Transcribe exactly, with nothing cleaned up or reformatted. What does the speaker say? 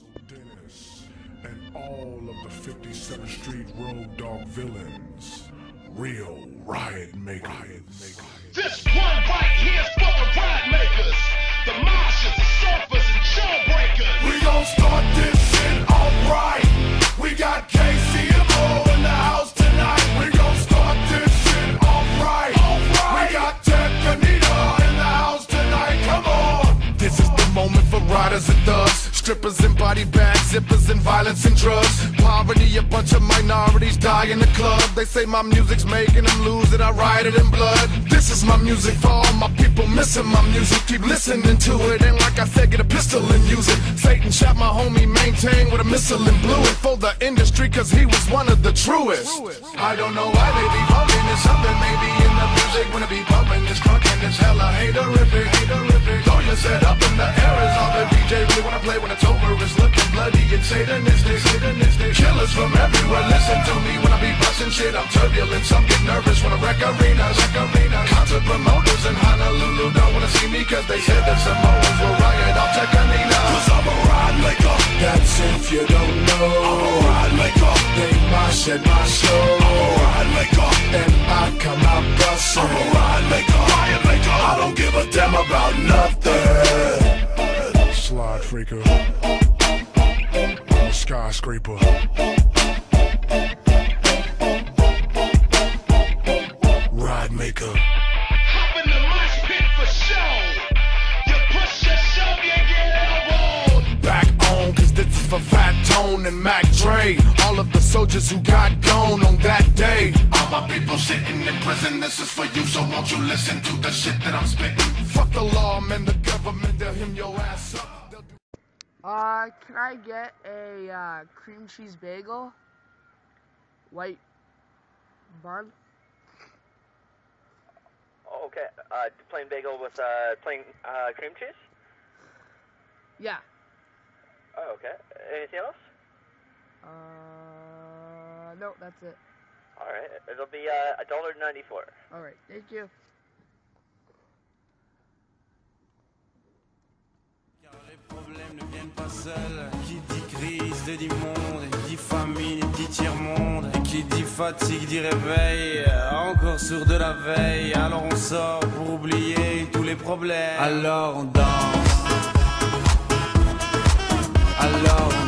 And all of the fifty-seventh Street Road Dog villains, real riot makers. This one right here's for the riot makers, the marshals, the surfers, and jawbreakers. We gon' start this shit alright. We got K C M O in the house tonight. We gon' start this shit alright. Alright. We got Tekanita in the house tonight. Come on. This is the moment for riders and thugs. Strippers in body bags, zippers and violence and drugs. Poverty, a bunch of minorities die in the club. They say my music's making them lose it, I write it in blood. This is my music for all my people missing my music. Keep listening to it, and like I said, get a pistol and use it. Satan shot my homie, maintain with a missile and blew it. For the industry, cause he was one of the truest. I don't know why they be bumping, it's something maybe in the music. When it be bumping, it's crunking, it's hella haterific, haterific. Throw your set up in the air is all the D J really wanna play when it's over. It's looking bloody and satanistic, satanistic. Killers from everywhere, listen to me when I be busting shit. I'm turbulent, some get nervous when I wreck arenas, wreck arenas. Concert promoters in Honolulu don't wanna see me cause they said that Samoans will riot off Tekanita. Cause I'm a ride maker, that's if you don't know. I'm a ride maker, they mosh at my show. I'm a ride maker, and I come out bustin'. I'm a ride maker, riot maker. I don't give a damn about nothing. Slide freaker, skyscraper. Ride maker. Hop in the mosh pit for show. You push your shove, you get elbowed. Back on, cause this is for Fat Tone and Mac Dre. All of the soldiers who got gone on that day. All my people sitting in prison, this is for you, so won't you listen to the shit that I'm spitting. Fuck the law, man, the government, they'll hem your ass up. Uh, can I get a uh, cream cheese bagel? White bun? Okay, uh, plain bagel with uh, plain uh, cream cheese? Yeah. Oh, okay. Anything else? Uh, no, that's it. Alright, it'll be uh, one dollar ninety-four. Alright, thank you. Les problèmes ne viennent pas seuls. Qui dit crise, te dit monde. Qui dit famine, dit tiers-monde. Qui dit fatigue, dit réveil. Encore sur de la veille. Alors on sort pour oublier tous les problèmes. Alors on danse. Alors on